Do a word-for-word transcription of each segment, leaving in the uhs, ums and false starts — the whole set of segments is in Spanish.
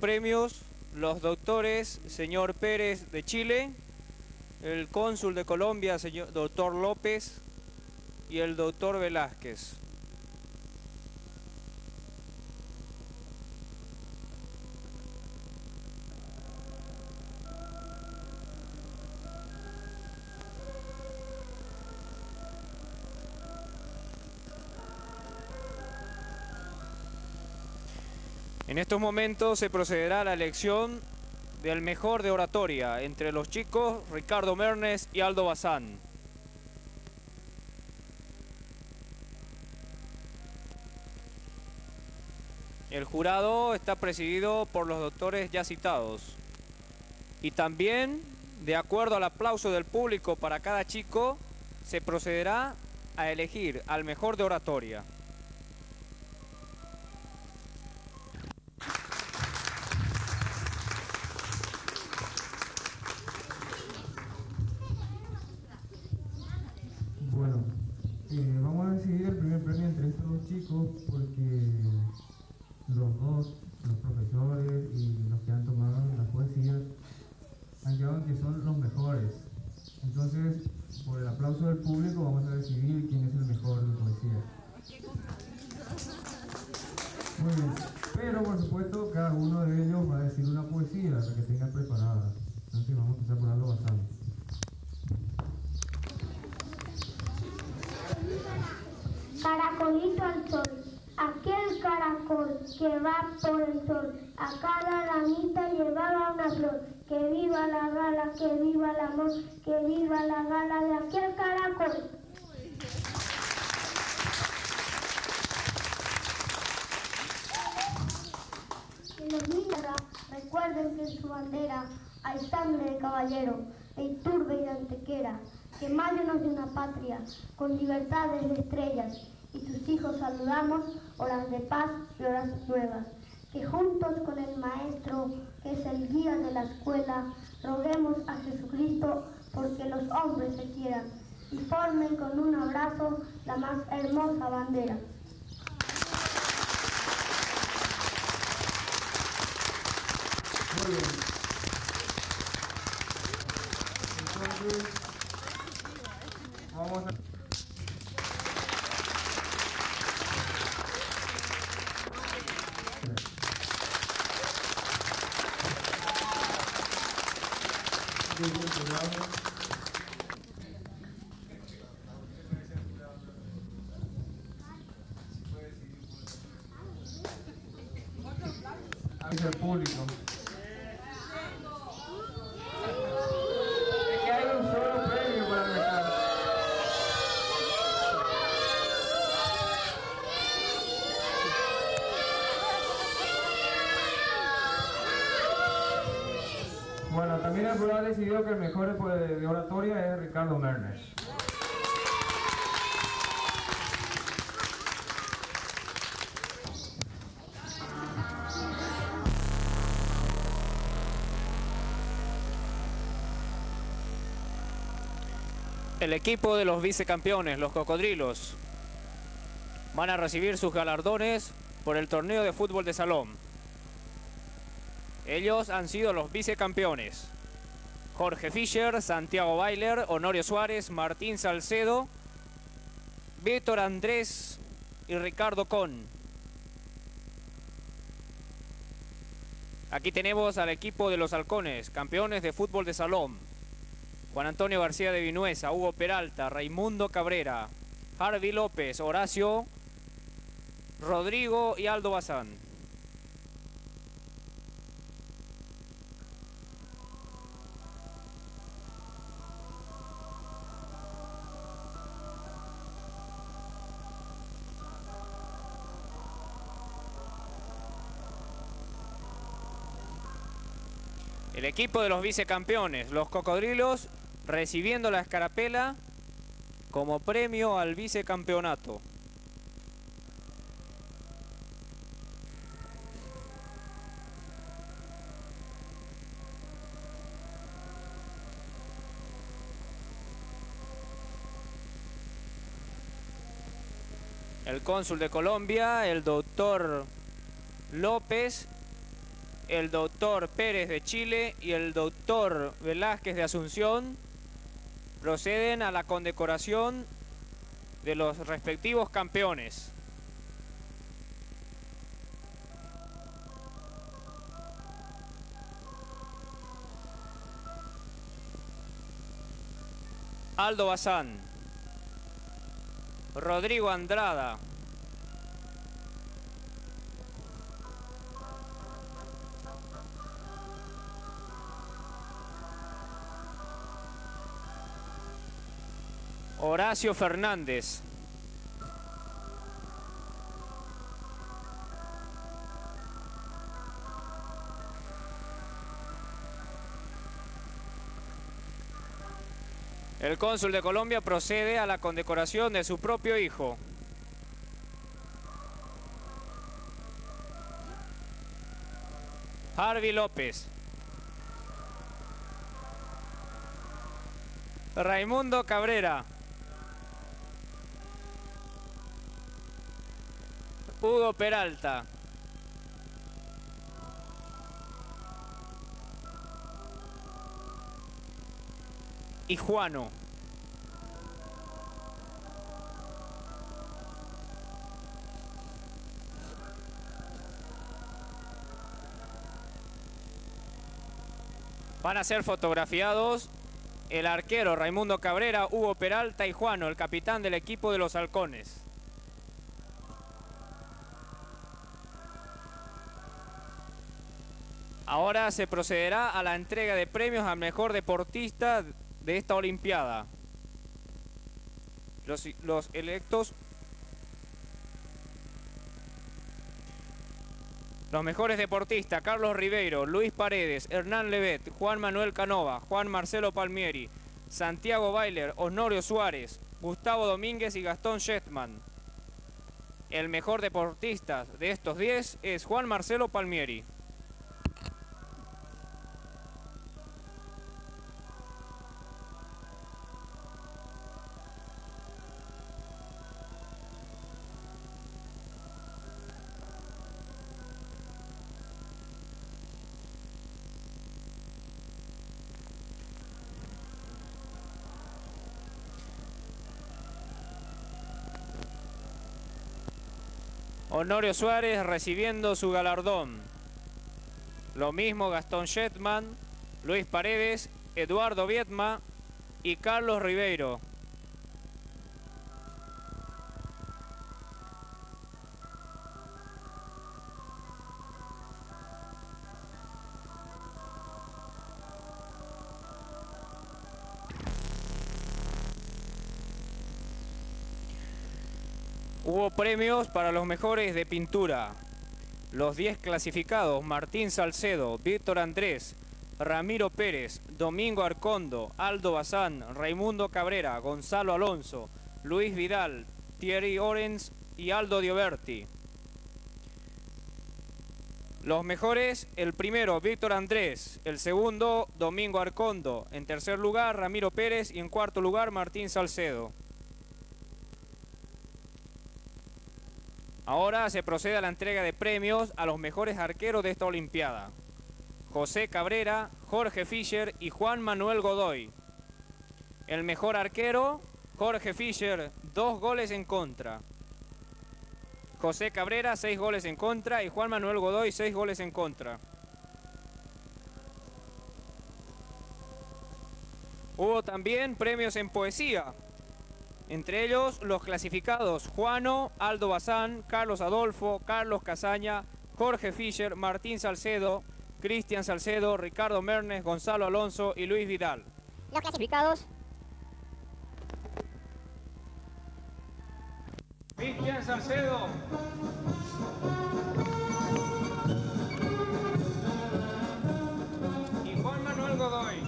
premios los doctores señor Pérez de Chile, el cónsul de Colombia, señor doctor López, y el doctor Velázquez. En estos momentos se procederá a la elección del mejor de oratoria entre los chicos Ricardo Mernes y Aldo Bazán. El jurado está presidido por los doctores ya citados. Y también, de acuerdo al aplauso del público para cada chico, se procederá a elegir al mejor de oratoria. Bueno, eh, vamos a decidir el primer premio entre estos dos chicos porque los dos, los profesores y los que han tomado las poesías, han quedado que son los mejores. Entonces, por el aplauso del público vamos a decidir quién es el mejor de poesía. Muy bien, pero por supuesto cada uno de ellos va a decir una poesía, la que tenga preparada. Entonces vamos a empezar por Aldo Bazán. Caracolito al sol, aquel caracol que va por el sol, a cada ramita llevaba una flor. Que viva la gala, que viva el amor, que viva la gala de aquel caracol. Que los niños recuerden que en su bandera hay sangre de caballero, de Iturbe y de Antequera. Que Mayo nos dio una patria con libertades de estrellas, y sus hijos saludamos horas de paz y horas nuevas. Que juntos con el maestro, que es el guía de la escuela, roguemos a Jesucristo porque los hombres se quieran y formen con un abrazo la más hermosa bandera. Muy bien. Entonces, vamos a... Avisa al público. Es que hay un solo premio para el mejor. Bueno, también el jurado ha decidido que el mejor de oratoria es Ricardo Mernes. El equipo de los vicecampeones, los Cocodrilos, van a recibir sus galardones por el torneo de fútbol de salón. Ellos han sido los vicecampeones: Jorge Fischer, Santiago Bailer, Honorio Suárez, Martín Salcedo, Víctor Andrés y Ricardo Con. Aquí tenemos al equipo de los Halcones, campeones de fútbol de salón: Juan Antonio García de Vinuesa, Hugo Peralta, Raimundo Cabrera, Harvey López, Horacio, Rodrigo y Aldo Bazán. El equipo de los vicecampeones, los Cocodrilos, recibiendo la escarapela como premio al vicecampeonato. El cónsul de Colombia, el doctor López, el doctor Pérez de Chile y el doctor Velázquez de Asunción proceden a la condecoración de los respectivos campeones. Aldo Bazán, Rodrigo Andrada, Horacio Fernández, el cónsul de Colombia procede a la condecoración de su propio hijo. Harvey López, Raimundo Cabrera, Hugo Peralta, y Juano. Van a ser fotografiados el arquero Raimundo Cabrera, Hugo Peralta y Juano, el capitán del equipo de los Halcones. Ahora se procederá a la entrega de premios al mejor deportista de esta Olimpiada. Los, los electos, los mejores deportistas: Carlos Ribeiro, Luis Paredes, Hernán Levet, Juan Manuel Canova, Juan Marcelo Palmieri, Santiago Bailer, Honorio Suárez, Gustavo Domínguez y Gastón Shetman. El mejor deportista de estos diez es Juan Marcelo Palmieri. Honorio Suárez recibiendo su galardón. Lo mismo Gastón Shetman, Luis Paredes, Eduardo Viedma y Carlos Ribeiro. Hubo premios para los mejores de pintura. Los diez clasificados: Martín Salcedo, Víctor Andrés, Ramiro Pérez, Domingo Arcondo, Aldo Bazán, Raimundo Cabrera, Gonzalo Alonso, Luis Vidal, Thierry Orens y Aldo Dioberti. Los mejores: el primero, Víctor Andrés; el segundo, Domingo Arcondo; en tercer lugar, Ramiro Pérez; y en cuarto lugar, Martín Salcedo. Ahora se procede a la entrega de premios a los mejores arqueros de esta Olimpiada: José Cabrera, Jorge Fischer y Juan Manuel Godoy. El mejor arquero: Jorge Fischer, dos goles en contra. José Cabrera, seis goles en contra, y Juan Manuel Godoy, seis goles en contra. Hubo también premios en poesía. Entre ellos, los clasificados: Juano, Aldo Bazán, Carlos Adolfo, Carlos Casaña, Jorge Fischer, Martín Salcedo, Cristian Salcedo, Ricardo Mernes, Gonzalo Alonso y Luis Vidal. Los clasificados: Cristian Salcedo, y Juan Manuel Godoy.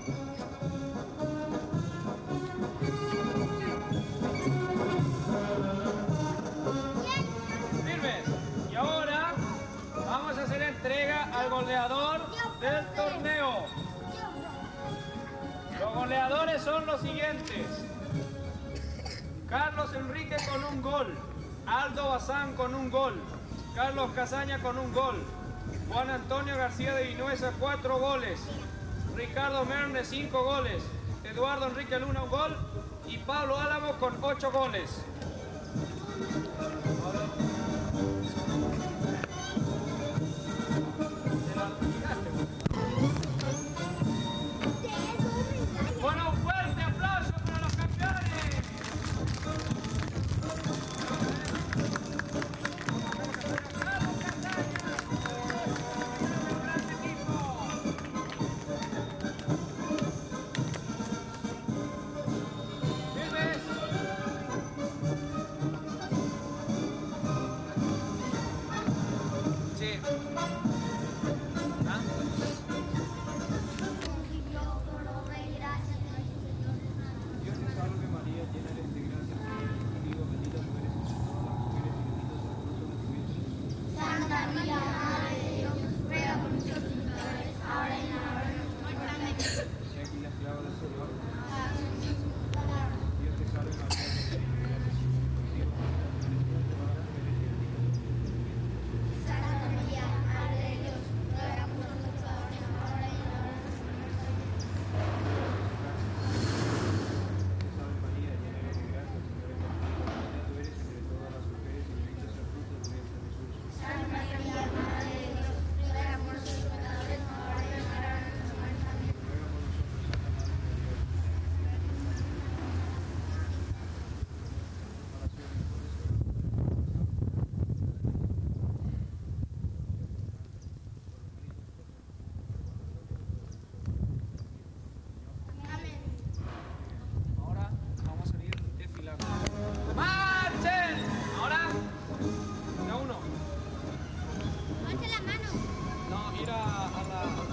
Al goleador del torneo. Los goleadores son los siguientes: Carlos Enrique con un gol, Aldo Bazán con un gol, Carlos Casaña con un gol, Juan Antonio García de Vinuesa, cuatro goles. Ricardo Merne, cinco goles. Eduardo Enrique Luna, un gol. Y Pablo Álamo con ocho goles. Bueno, un fuerte aplauso para los campeones. No, ir a, a la...